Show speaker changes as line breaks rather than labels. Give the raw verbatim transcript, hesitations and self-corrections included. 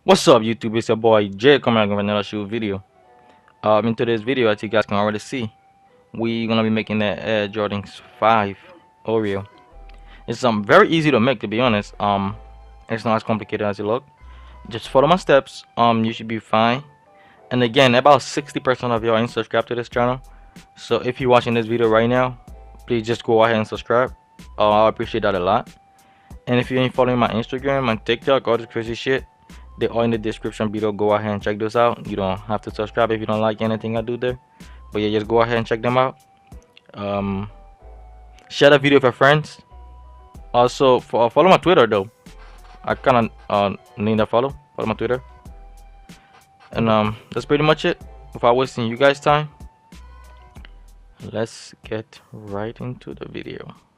What's up, YouTube? It's your boy Jay coming out with another shoe video. Um, in today's video, as you guys can already see, we gonna be making that Air Jordan five Oreo. It's um very easy to make, to be honest. Um, it's not as complicated as it look. Just follow my steps. Um, you should be fine. And again, about sixty percent of y'all ain't subscribed to this channel. So if you're watching this video right now, please just go ahead and subscribe. Uh, I appreciate that a lot. And if you ain't following my Instagram and TikTok, all this crazy shit, they are in the description below. Go ahead and check those out. You don't have to subscribe if you don't like anything I do there, but yeah, just go ahead and check them out. Um share the video with your friends. Also for, follow my Twitter though. I kind of uh, need to follow follow my Twitter. And um that's pretty much it. Without wasting you guys time, let's get right into the video.